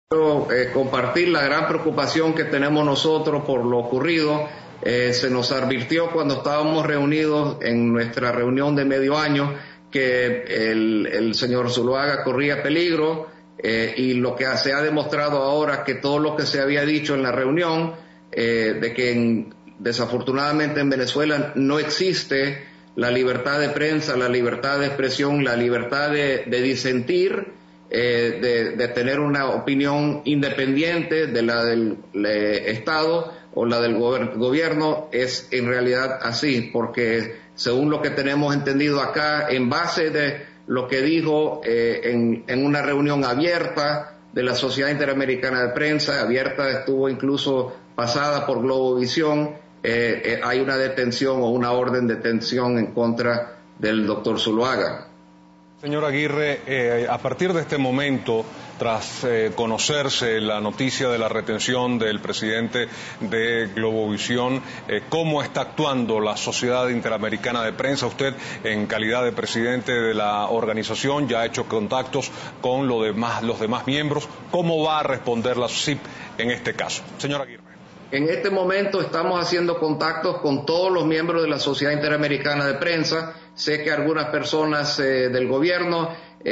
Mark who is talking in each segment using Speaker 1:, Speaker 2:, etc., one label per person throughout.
Speaker 1: Compartir la gran preocupación que tenemos nosotros por lo ocurrido. Se nos advirtió cuando estábamos reunidos en nuestra reunión de medio año que el señor Zuluaga corría peligro, y lo que se ha demostrado ahora que todo lo que se había dicho en la reunión, de que desafortunadamente en Venezuela no existe la libertad de prensa, la libertad de expresión, la libertad de disentir, de tener una opinión independiente de la del Estado o la del gobierno, es en realidad así, porque según lo que tenemos entendido acá, en base de lo que dijo en una reunión abierta de la Sociedad Interamericana de Prensa, abierta, estuvo incluso pasada por Globovisión, hay una detención o una orden de detención en contra del doctor Zuluaga.
Speaker 2: Señor Aguirre, a partir de este momento, tras conocerse la noticia de la retención del presidente de Globovisión, ¿cómo está actuando la Sociedad Interamericana de Prensa? Usted, en calidad de presidente de la organización, ya ha hecho contactos con los demás miembros. ¿Cómo va a responder la SIP en este caso? Señor Aguirre.
Speaker 1: En este momento estamos haciendo contactos con todos los miembros de la Sociedad Interamericana de Prensa. Sé que algunas personas del gobierno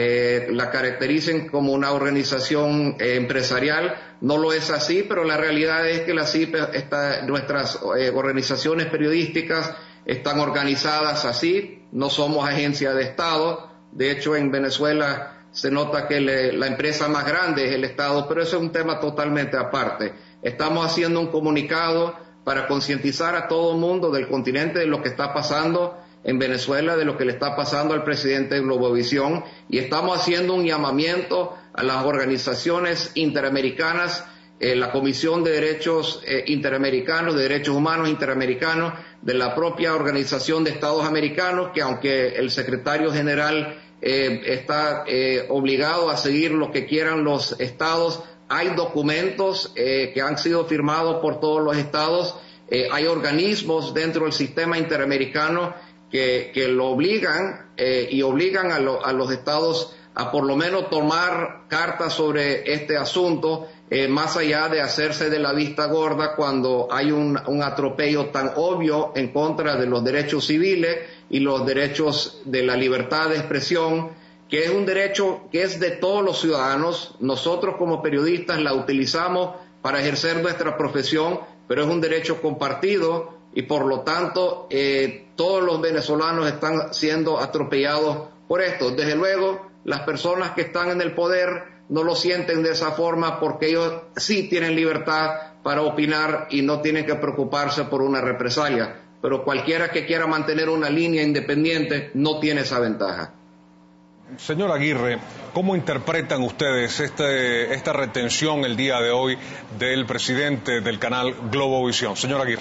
Speaker 1: la caractericen como una organización empresarial. No lo es así, pero la realidad es que la CIP, nuestras organizaciones periodísticas están organizadas así. No somos agencia de Estado. De hecho, en Venezuela se nota que la empresa más grande es el Estado, pero eso es un tema totalmente aparte. Estamos haciendo un comunicado para concientizar a todo el mundo del continente de lo que está pasando en Venezuela, de lo que le está pasando al presidente de Globovisión, y estamos haciendo un llamamiento a las organizaciones interamericanas, la Comisión de Derechos Interamericanos, de Derechos Humanos Interamericanos, de la propia Organización de Estados Americanos, que aunque el secretario general está obligado a seguir lo que quieran los estados, hay documentos que han sido firmados por todos los estados, hay organismos dentro del sistema interamericano que lo obligan y obligan a los estados a por lo menos tomar cartas sobre este asunto, más allá de hacerse de la vista gorda cuando hay un atropello tan obvio en contra de los derechos civiles y los derechos de la libertad de expresión, que es un derecho que es de todos los ciudadanos. Nosotros como periodistas la utilizamos para ejercer nuestra profesión, pero es un derecho compartido y por lo tanto todos los venezolanos están siendo atropellados por esto. Desde luego, las personas que están en el poder no lo sienten de esa forma porque ellos sí tienen libertad para opinar y no tienen que preocuparse por una represalia, pero cualquiera que quiera mantener una línea independiente no tiene esa ventaja.
Speaker 2: Señor Aguirre, ¿cómo interpretan ustedes esta retención el día de hoy del presidente del canal Globovisión? Señor Aguirre.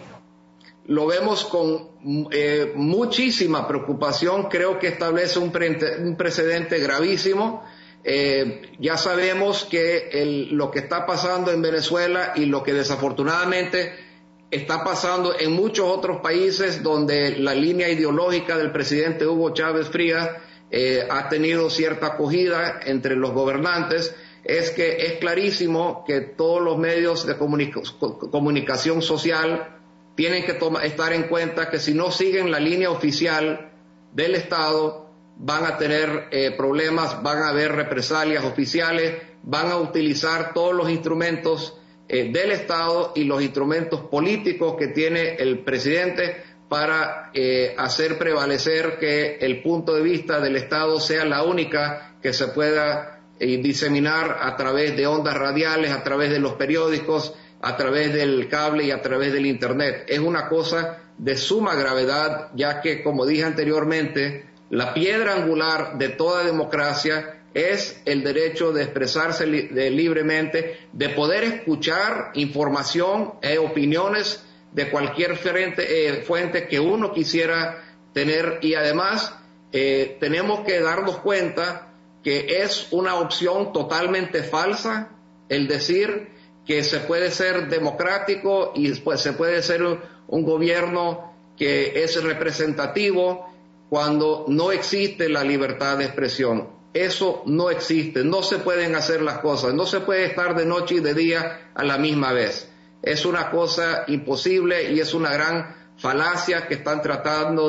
Speaker 1: Lo vemos con muchísima preocupación. Creo que establece un precedente gravísimo. Ya sabemos que lo que está pasando en Venezuela y lo que desafortunadamente está pasando en muchos otros países donde la línea ideológica del presidente Hugo Chávez Frías ha tenido cierta acogida entre los gobernantes, es que es clarísimo que todos los medios de comunicación social tienen que estar en cuenta que si no siguen la línea oficial del Estado van a tener problemas, van a haber represalias oficiales, van a utilizar todos los instrumentos del Estado y los instrumentos políticos que tiene el presidente para hacer prevalecer que el punto de vista del Estado sea la única que se pueda diseminar a través de ondas radiales, a través de los periódicos, a través del cable y a través del Internet. Es una cosa de suma gravedad, ya que, como dije anteriormente, la piedra angular de toda democracia es el derecho de expresarse libremente, de poder escuchar información e opiniones de cualquier fuente que uno quisiera tener, y además tenemos que darnos cuenta que es una opción totalmente falsa el decir que se puede ser democrático y pues se puede ser un gobierno que es representativo cuando no existe la libertad de expresión. eso no existe, no se pueden hacer las cosas, no se puede estar de noche y de día a la misma vez. Es una cosa imposible y es una gran falacia que están tratando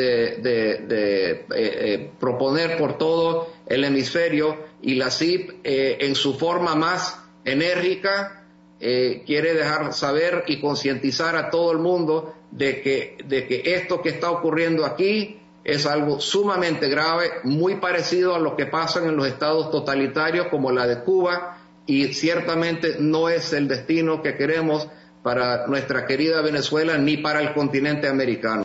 Speaker 1: de proponer por todo el hemisferio, y la CIP en su forma más enérgica quiere dejar saber y concientizar a todo el mundo de que esto que está ocurriendo aquí es algo sumamente grave, muy parecido a lo que pasa en los estados totalitarios como la de Cuba, y ciertamente no es el destino que queremos para nuestra querida Venezuela ni para el continente americano.